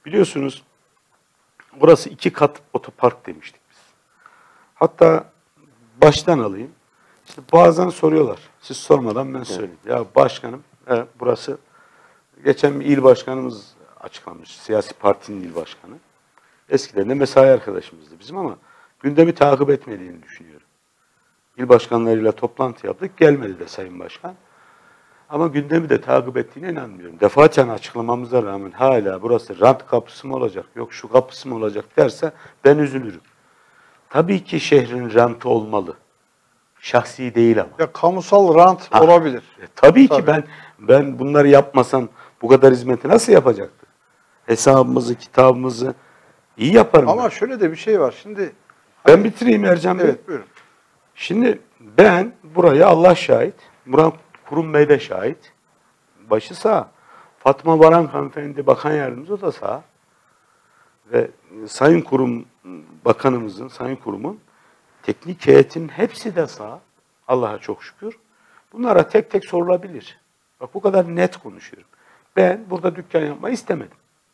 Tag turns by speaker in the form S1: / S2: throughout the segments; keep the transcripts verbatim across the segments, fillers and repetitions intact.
S1: Biliyorsunuz burası iki kat otopark demiştik biz. Hatta baştan alayım. İşte bazen soruyorlar. Siz sormadan ben söyleyeyim. Evet. Ya başkanım, evet, burası geçen bir il başkanımız açıklamış. Siyasi partinin il başkanı. Eskiden de mesai arkadaşımızdı bizim ama gündemi takip etmediğini düşünüyorum. İl başkanlarıyla toplantı yaptık. Gelmedi de Sayın Başkan. Ama gündemi de takip ettiğine inanmıyorum. Defaten açıklamamıza rağmen hala burası rant kapısı mı olacak, yok şu kapısı mı olacak derse ben üzülürüm. Tabii ki şehrin rantı olmalı. Şahsi değil ama.
S2: Ya kamusal rant ha, olabilir.
S1: E, tabii, tabii ki ben ben bunları yapmasam bu kadar hizmeti nasıl yapacaktı? Hesabımızı, kitabımızı iyi yaparım.
S2: Ama
S1: ben.
S2: şöyle de bir şey var. Şimdi
S1: ben hani, bitireyim Ercan Bey.
S2: Evet, buyurun.
S1: Şimdi ben buraya Allah şahit, Murat Kurum Bey de şahit. Başı sağ. Fatma Varank hanımefendi bakan yardımcısı, o da sağ. Ve Sayın Kurum Bakanımızın, Sayın Kurum'un teknik heyetin hepsi de sağ. Allah'a çok şükür. Bunlara tek tek sorulabilir. Bak bu kadar net konuşuyorum. Ben burada dükkan yapmayı istemedim.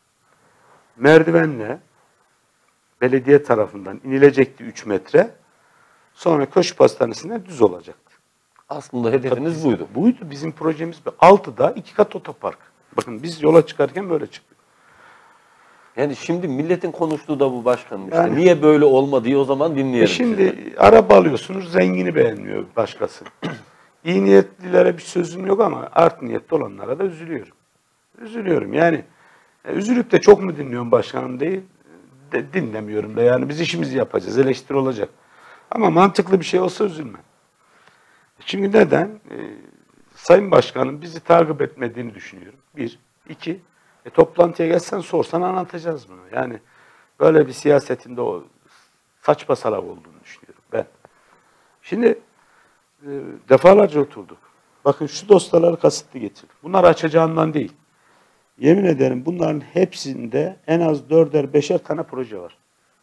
S1: Merdivenle belediye tarafından inilecekti üç metre. Sonra Köşk Pastanesi'ne düz olacaktı.
S3: Aslında hedefiniz
S1: bizim,
S3: buydu.
S1: Buydu. Bizim projemiz altıda iki kat otopark. Bakın biz yola çıkarken böyle çıktık.
S3: Yani şimdi milletin konuştuğu da bu başkanım. İşte
S1: Yani,
S3: niye böyle olmadı diye o zaman dinleyelim.
S1: E şimdi size. Araba alıyorsunuz, zengini beğenmiyor başkası. İyi niyetlilere bir sözüm yok ama art niyetli olanlara da üzülüyorum. Üzülüyorum yani. E, üzülüp de çok mu dinliyorum başkanım değil, de, dinlemiyorum da yani biz işimizi yapacağız, eleştiri olacak. Ama mantıklı bir şey olsa üzülmem. Çünkü neden? E, Sayın Başkanım bizi takip etmediğini düşünüyorum. Bir. İki. E, toplantıya gelsen sorsan anlatacağız bunu. Yani böyle bir siyasetinde o saçma salak olduğunu düşünüyorum ben. Şimdi e, defalarca oturduk. Bakın şu dosyaları kasıtlı getirdim. Bunlar açacağından değil. Yemin ederim bunların hepsinde en az dörder beşer tane proje var.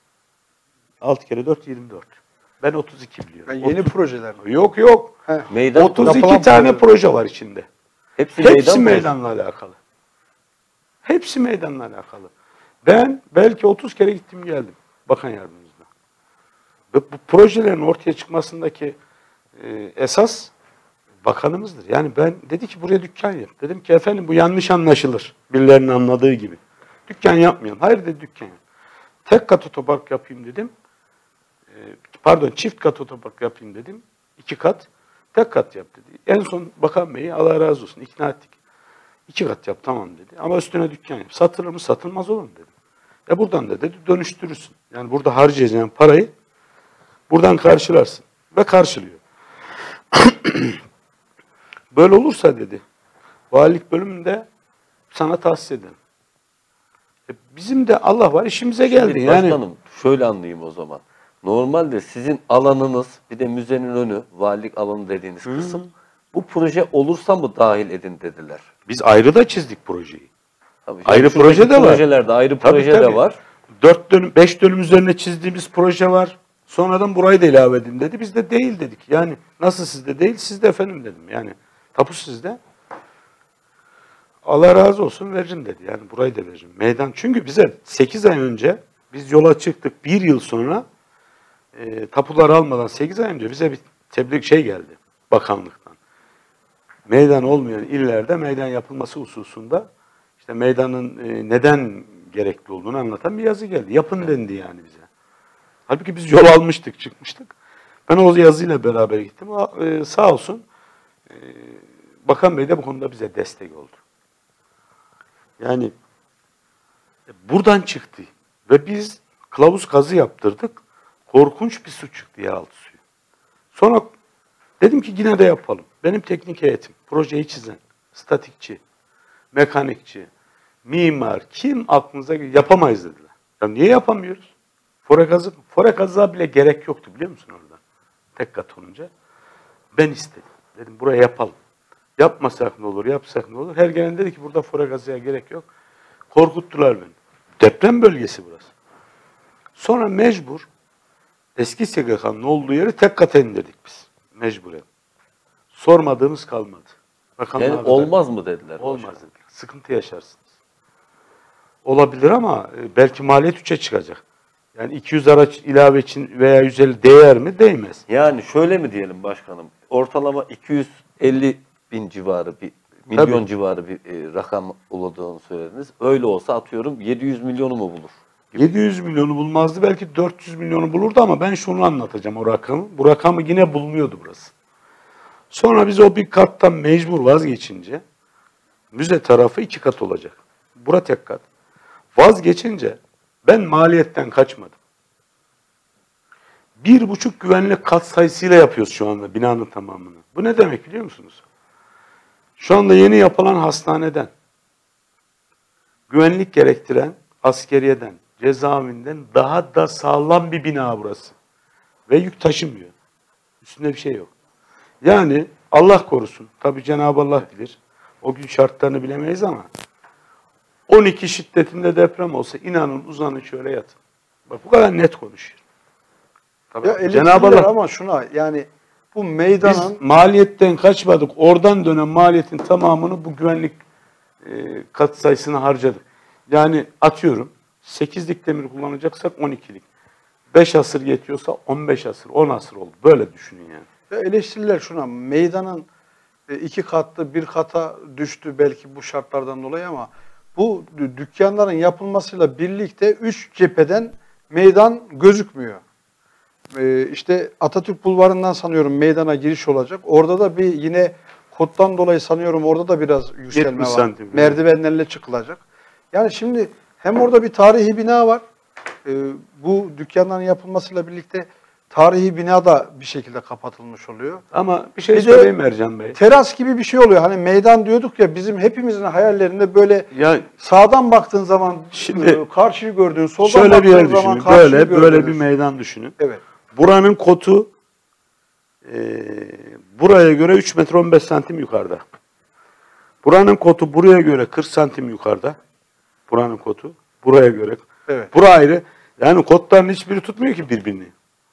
S1: Altı kere dört, yirmi dört. Ben otuz iki biliyorum.
S2: Yani yeni
S1: otuz
S2: projeler mi?
S1: Yok yok.
S3: Meydan,
S1: otuz iki tane proje. proje var içinde.
S3: Hepsi,
S1: Hepsi
S3: meydan
S1: meydanla proje. alakalı. Hepsi meydanla alakalı. Ben belki otuz kere gittim geldim bakan yardımcısına. Ve bu projelerin ortaya çıkmasındaki e, esas bakanımızdır. Yani ben dedi ki buraya dükkan yap. Dedim ki efendim bu yanlış anlaşılır. Birilerinin anladığı gibi. Dükkan yapmayalım. Hayır dedi dükkan yap. Tek kat otopark yapayım dedim. E, pardon çift kat otopark yapayım dedim. İki kat. Tek kat yap dedi. En son bakan beyi Allah razı olsun ikna ettik. İki kat yap tamam dedi. Ama üstüne dükkan yap. Satılır mı satılmaz olur mu dedim. E buradan da dedi dönüştürürsün. Yani burada harcayacağın parayı buradan karşılarsın. Ve karşılıyor. Böyle olursa dedi. Valilik bölümünde sana tahsis ederim. E bizim de Allah var işimize geldi.
S3: Şimdi
S1: yani.
S3: Başkanım şöyle anlayayım o zaman. Normalde sizin alanınız bir de müzenin önü valilik alanı dediğiniz Hı. kısım. Bu proje olursa mı dahil edin dediler?
S1: Biz ayrı da çizdik projeyi.
S3: Tabii,
S1: ayrı proje de var.
S3: Projelerde ayrı tabii, proje tabii. de var.
S1: Dört dönüm, beş dönüm üzerine çizdiğimiz proje var. Sonradan burayı da ilave edin dedi. Biz de değil dedik. Yani nasıl sizde değil, sizde efendim dedim. Yani tapu sizde. Allah razı olsun veririm dedi. Yani burayı da veririm. Meydan. Çünkü bize sekiz ay önce biz yola çıktık. Bir yıl sonra e, tapuları almadan sekiz ay önce bize bir tebliğ şey geldi. Bakanlıktan. Meydan olmayan illerde meydan yapılması hususunda işte meydanın e, neden gerekli olduğunu anlatan bir yazı geldi. Yapın dendi yani bize. Halbuki biz yol almıştık, çıkmıştık. Ben o yazıyla beraber gittim. Ee, sağ olsun e, Bakan Bey de bu konuda bize destek oldu. Yani e, buradan çıktı. Ve biz kılavuz kazı yaptırdık. Korkunç bir su çıktı yeraltı suyu. Sonra dedim ki yine de yapalım. Benim teknik heyetim, projeyi çizen, statikçi, mekanikçi, mimar, kim aklınıza geliyor? Yapamayız dediler. Ya niye yapamıyoruz? Fore kazı, fore kazığa bile gerek yoktu biliyor musun orada? Tek kat olunca. Ben istedim. Dedim buraya yapalım. Yapmasak ne olur, yapsak ne olur? Her gelen dedi ki burada fore kazıya gerek yok. Korkuttular beni. Deprem bölgesi burası. Sonra mecbur eski S G K'nın olduğu yeri tek kata indirdik biz. Mecburen. Sormadığımız kalmadı.
S3: Yani olmaz mı dediler?
S1: Olmaz dediler. Sıkıntı yaşarsınız. olabilir ama e, belki maliyet üçe çıkacak. Yani iki yüz araç ilave için veya yüz elli değer mi? Değmez.
S3: Yani şöyle mi diyelim başkanım? Ortalama iki yüz elli bin civarı bir milyon
S1: Tabii.
S3: civarı bir e, rakam olduğunu söylediniz. Öyle olsa atıyorum yedi yüz milyonu mu bulur?
S1: yedi yüz milyonu bulmazdı. Belki dört yüz milyonu bulurdu ama ben şunu anlatacağım o rakamı. Bu rakamı yine bulmuyordu burası. Sonra biz o bir kattan mecbur vazgeçince müze tarafı iki kat olacak. Bura tek kat. Vazgeçince ben maliyetten kaçmadım. Bir buçuk güvenlik kat sayısıyla yapıyoruz şu anda binanın tamamını. Bu ne demek biliyor musunuz? Şu anda yeni yapılan hastaneden, güvenlik gerektiren askeriyeden, cezaevinden daha da sağlam bir bina burası. Ve yük taşımıyor. Üstünde bir şey yok. Yani Allah korusun, tabii Cenab-ı Allah bilir. O gün şartlarını bilemeyiz ama on iki şiddetinde deprem olsa inanın uzanın şöyle yatın. Bak bu kadar net konuşuyor. Tabii
S2: Ya
S1: Cenab-ı
S2: Allah
S1: Allah
S2: ama şuna yani bu
S1: biz
S2: meydanın
S1: maliyetten kaçmadık. Oradan dönen maliyetin tamamını bu güvenlik e, kat sayısına harcadık. Yani atıyorum sekizlik demir kullanacaksak on ikilik. beş asır yetiyorsa on beş asır, on asır oldu. Böyle düşünün yani.
S2: ya eleştiriler şuna meydanın e, iki katlı bir kata düştü belki bu şartlardan dolayı ama bu dü- dükkanların yapılmasıyla birlikte üç cepheden meydan gözükmüyor. E, işte Atatürk Bulvarı'ndan sanıyorum meydana giriş olacak. Orada da bir yine kottan dolayı sanıyorum orada da biraz yükselme
S1: yetmiş
S2: var.
S1: santim.
S2: Merdivenlerle çıkılacak. Yani şimdi hem orada bir tarihi bina var. E, bu dükkanların yapılmasıyla birlikte tarihi bina da bir şekilde kapatılmış oluyor.
S1: Ama bir şey
S2: Bir de-
S1: söyleyeyim Ercan Bey.
S2: Teras gibi bir şey oluyor. Hani meydan diyorduk ya bizim hepimizin hayallerinde böyle
S1: Ya
S2: sağdan baktığın zaman
S1: Şimdi
S2: e, karşıyı gördüğün, soldan
S1: şöyle bir yer
S2: baktığın zaman
S1: düşünün.
S2: karşıyı
S1: Böyle böyle bir
S2: gördüğünüz.
S1: meydan düşünün.
S2: Evet.
S1: Buranın kotu e, buraya göre üç metre on beş santim yukarıda. Buranın kotu buraya göre kırk santim yukarıda. Buranın kotu buraya göre.
S2: Evet.
S1: Bura ayrı. Yani kotların hiçbiri tutmuyor ki birbirini.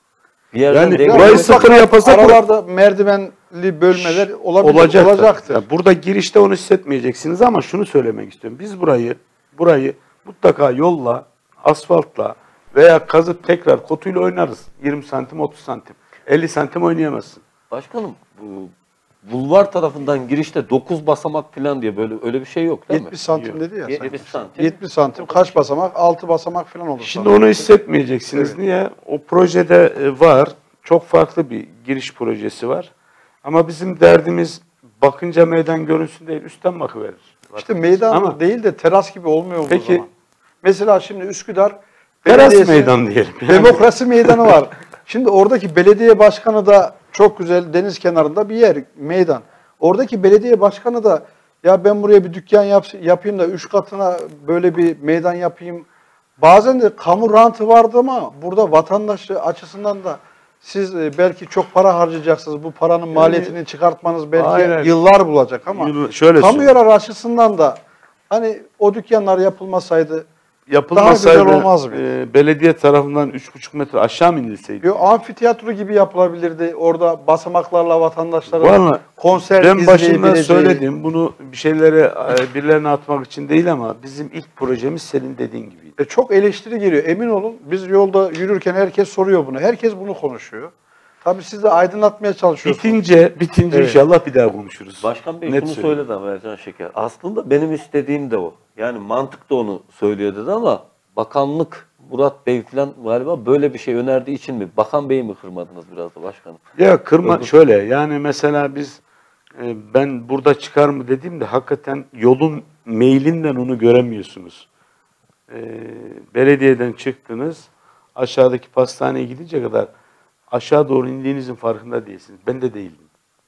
S3: Bir yerden
S1: Yani
S3: denk-
S1: burayı
S2: mutlaka
S1: sıfır yapasak
S2: aralarda merdivenli bölmeler olabilir,
S1: olacak.
S2: olacaktır.
S1: Ya burada girişte onu hissetmeyeceksiniz ama şunu söylemek istiyorum. Biz burayı burayı mutlaka yolla, asfaltla veya kazıp tekrar kotuyla oynarız. yirmi santim, otuz santim. elli santim oynayamazsın.
S3: Başkanım bu bulvar tarafından girişte dokuz basamak falan diye böyle öyle bir şey yok değil
S2: yetmiş
S3: mi?
S2: santim
S1: Yok.
S2: dedi ya.
S3: yetmiş
S2: sanki.
S3: santim.
S2: yetmiş santim kaç basamak? altı basamak falan olur.
S1: Şimdi
S2: sanırım.
S1: onu hissetmeyeceksiniz.
S2: Evet.
S1: Niye? O projede e, var. Çok farklı bir giriş projesi var. Ama bizim derdimiz bakınca meydan görünsün değil, üstten bakıverir.
S2: İşte meydan
S1: Ama
S2: değil de teras gibi olmuyor mu
S1: Peki-
S2: o zaman? Mesela şimdi Üsküdar
S1: teras
S2: Belediyesi-
S1: meydan diyelim. Yani.
S2: Demokrasi meydanı var. Şimdi oradaki belediye başkanı da çok güzel deniz kenarında bir yer, meydan. Oradaki belediye başkanı da ya ben buraya bir dükkan yap, yapayım da üç katına böyle bir meydan yapayım. Bazen de kamu rantı vardı ama burada vatandaş açısından da siz e, belki çok para harcayacaksınız. Bu paranın maliyetini çıkartmanız belki
S1: Aynen.
S2: yıllar bulacak ama
S1: Yıl- şöyle
S2: kamu
S1: söyleyeyim.
S2: yararı açısından da hani o dükkanlar yapılmasaydı
S1: Yapılmasaydı
S2: Daha güzel olmaz mı?
S1: e, belediye tarafından üç buçuk metre aşağı mı inilseydi?
S2: Yo, amfiteyatro gibi yapılabilirdi. Orada basamaklarla vatandaşların
S1: Vallahi
S2: konser
S1: ben başında
S2: izleyebileceği.
S1: söyledim. Bunu bir şeylere e, birilerine atmak için değil ama bizim ilk projemiz senin dediğin gibiydi.
S2: E, çok eleştiri geliyor. Emin olun biz yolda yürürken herkes soruyor bunu. Herkes bunu konuşuyor. Tabii siz de aydınlatmaya çalışıyorsunuz.
S1: Bitince, bitince
S2: Evet.
S1: inşallah bir daha konuşuruz.
S3: Başkan Bey
S1: Net
S3: şunu
S1: söyleyeyim.
S3: söyledi ama Ercan Şeker. Aslında benim istediğim de o. Yani mantık da onu söylüyor dedi ama bakanlık Murat Bey falan galiba böyle bir şey önerdiği için mi? Bakan Bey'i mi kırmadınız biraz da başkanım?
S1: Ya kırma
S3: Öbür-
S1: şöyle yani mesela biz e, ben burada çıkar mı dediğimde hakikaten yolun mailinden onu göremiyorsunuz. E, belediyeden çıktınız aşağıdaki pastaneye gidince kadar aşağı doğru indiğinizin farkında değilsiniz. Ben de değildim.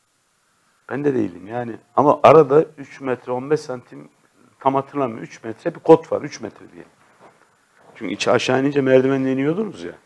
S1: Ben de değildim yani ama arada üç metre on beş santim tam hatırlamıyorum üç metre bir kot var üç metre diye. Çünkü içi aşağı inince merdivenle iniyordunuz ya.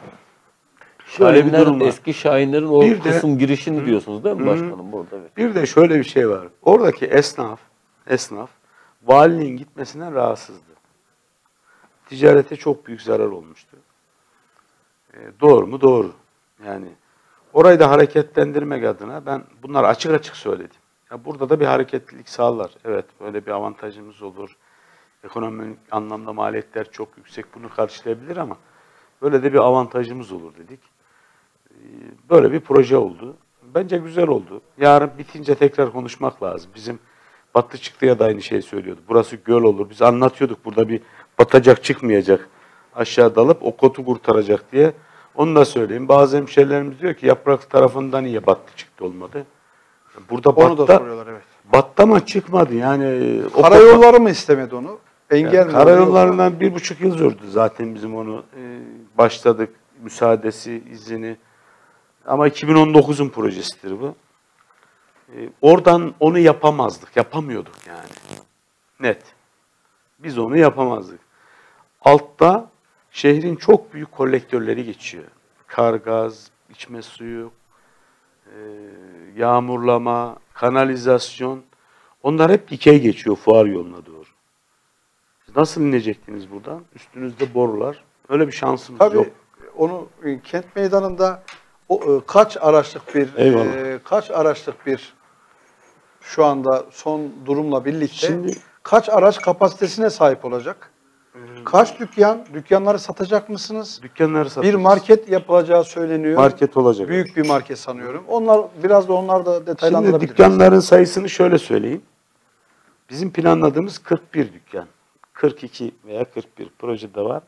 S1: Şöyle bir
S3: Şahinler,
S1: durum var.
S3: eski Şahinlerin o
S1: Bir de-
S3: kısım girişini
S1: Hı.
S3: diyorsunuz değil mi
S1: Hı.
S3: başkanım burada? Evet.
S1: Bir de şöyle bir şey var. Oradaki esnaf, esnaf valiliğin gitmesinden rahatsızdı. Ticarete çok büyük zarar olmuştu. E, doğru mu? Doğru. Yani orayı da hareketlendirmek adına ben bunları açık açık söyledim. Ya burada da bir hareketlilik sağlar. Evet böyle bir avantajımız olur. Ekonomik anlamda maliyetler çok yüksek, bunu karşılayabilir ama böyle de bir avantajımız olur dedik. Böyle bir proje oldu. Bence güzel oldu. Yarın bitince tekrar konuşmak lazım. Bizim Battı Çıktı'ya da aynı şeyi söylüyordu. Burası göl olur. Biz anlatıyorduk burada bir batacak çıkmayacak. Aşağı dalıp o kotu kurtaracak diye. Onu da söyleyeyim. Bazı hemşehrilerimiz diyor ki yaprak tarafından niye battı çıktı olmadı. Burada
S2: Onu da
S1: batta,
S2: soruyorlar, evet.
S1: battı ama çıkmadı. Yani o
S2: Karayolları mı istemedi onu? Engel
S1: yani
S2: mi?
S1: karayollarından bir buçuk yıl sürdü zaten bizim onu e, başladık. Müsaadesi, izini. Ama iki bin on dokuzun projesidir bu. E, oradan onu yapamazdık. Yapamıyorduk yani. Net. Biz onu yapamazdık. Altta şehrin çok büyük kolektörleri geçiyor. Kar, gaz, içme suyu, e, yağmurlama, kanalizasyon. Onlar hep dikey geçiyor fuar yoluna doğru. Siz nasıl inecektiniz buradan? Üstünüzde borular. Öyle bir şansımız
S2: Tabii
S1: yok.
S2: onu e, kent meydanında o e, kaç araçlık bir
S1: Eyvallah.
S2: e, kaç araçlık bir şu anda son durumla birlikte
S1: Şimdi-
S2: kaç araç kapasitesine sahip olacak? Kaç dükkan? Dükkanları satacak mısınız?
S1: Dükkanları
S2: Bir
S1: satıyoruz.
S2: market yapılacağı söyleniyor.
S1: Market olacak.
S2: Büyük bir market sanıyorum. Onlar biraz da onlar da
S1: Şimdi
S2: detaylandırabiliriz.
S1: dükkanların sayısını şöyle söyleyeyim. Bizim planladığımız kırk bir dükkan. kırk iki veya kırk bir projede var.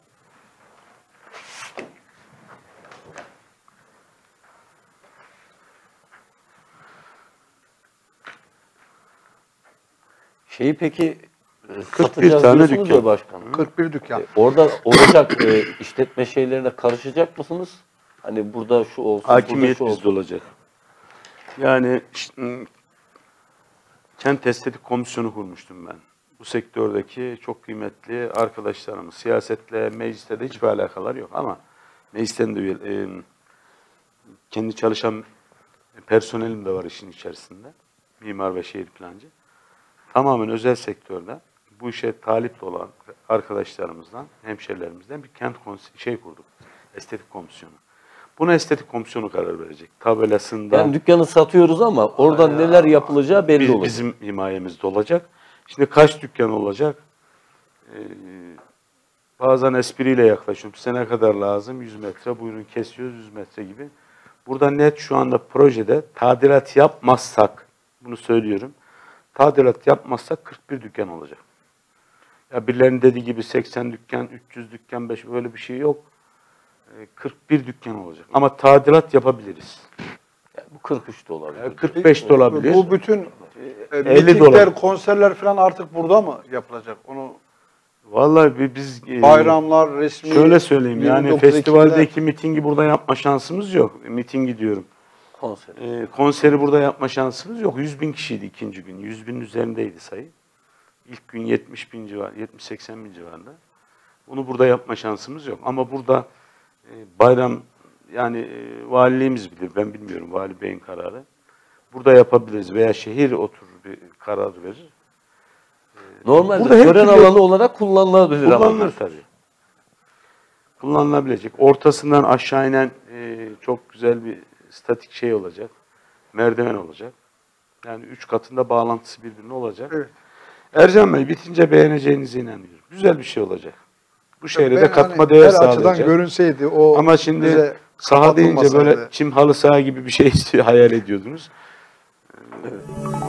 S3: Şeyi peki e,
S1: kırk bir
S3: satacağız
S1: tane
S3: diyorsunuz
S1: dükkan.
S3: ya başkanım.
S2: kırk bir dükkan.
S3: E, orada olacak e, işletme şeylerine karışacak mısınız? Hani burada şu olsun,
S1: Hakimiyet
S3: burada şu
S1: bizde
S3: olsun.
S1: olacak. Yani ş- kent estetik komisyonu kurmuştum ben. Bu sektördeki çok kıymetli arkadaşlarımız, siyasetle, mecliste de hiçbir alakaları yok ama meclisten de üye- e, kendi çalışan personelim de var işin içerisinde. Mimar ve şehir plancı. Tamamen özel sektörde bu işe talipli olan arkadaşlarımızdan, hemşerilerimizden bir kent konse- şey kurduk. Estetik komisyonu. Buna estetik komisyonu karar verecek. Tabelasında
S3: Yani dükkanı satıyoruz ama orada neler yapılacağı belli
S1: biz-
S3: olacak.
S1: bizim himayemizde olacak. Şimdi kaç dükkan olacak? Ee, bazen espriyle yaklaşıyorum. Size ne kadar lazım? yüz metre. Buyurun kesiyoruz yüz metre gibi. Burada net şu anda projede tadilat yapmazsak, bunu söylüyorum. Tadilat yapmazsak kırk bir dükkan olacak. Ya birilerinin dediği gibi seksen dükkan, üç yüz dükkan, beş böyle bir şey yok. Ee, kırk bir dükkan olacak. Ama tadilat yapabiliriz.
S3: Yani bu kırk üç de olabilir.
S1: Yani kırk beş de olabilir.
S2: Bu bütün e,
S1: elli
S2: mitingler,
S1: dolar.
S2: konserler falan artık burada mı yapılacak? Onu
S1: Vallahi bi- biz e,
S2: bayramlar, resmi
S1: şöyle söyleyeyim yani
S2: yirmi dokuz
S1: festivaldeki mitingi burada yapma şansımız yok. Mitingi diyorum.
S3: Konser.
S1: E, konseri burada yapma şansımız yok. yüz bin kişiydi ikinci gün. yüz binin üzerindeydi sayı. İlk gün yetmiş bin civar, yetmiş seksen bin civarında. Bunu burada yapma şansımız yok. Ama burada e, bayram yani e, valiliğimiz bilir. Ben bilmiyorum vali beyin kararı. Burada yapabiliriz veya şehir oturur bir karar verir.
S3: Normalde
S1: Burada her
S3: tören
S1: türlü-
S3: alanı olarak kullanılabilir ama.
S1: Kullanılır tabii. Kullanılabilecek. Ortasından aşağı inen e, çok güzel bir statik şey olacak. Merdiven olacak. Yani üç katında bağlantısı birbirine olacak.
S2: Evet.
S1: Ercan Bey bitince beğeneceğinize inanıyorum. Güzel bir şey olacak. Bu şehre de
S2: Ben
S1: katma
S2: hani
S1: değer
S2: her açıdan
S1: sağlayacak.
S2: görünseydi o
S1: Ama şimdi
S2: bize
S1: saha deyince
S2: kapatılmasaydı.
S1: böyle çim halı saha gibi bir şey hayal ediyordunuz.